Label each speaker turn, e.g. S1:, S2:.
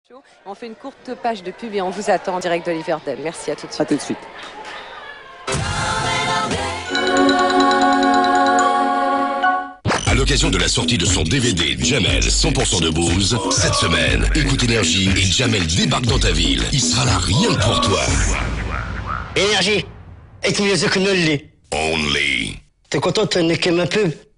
S1: On fait une courte page de pub et on vous attend en direct de Riverdale. Merci, à tout de suite.
S2: À tout de suite.
S3: À l'occasion de la sortie de son DVD Jamel 100% de Booze, cette semaine, Écoute Énergie et Jamel débarquent dans ta ville. Il sera là rien que pour toi.
S4: Énergie, et tu les Only.
S3: Only.
S4: T'es content de niquer ma pub?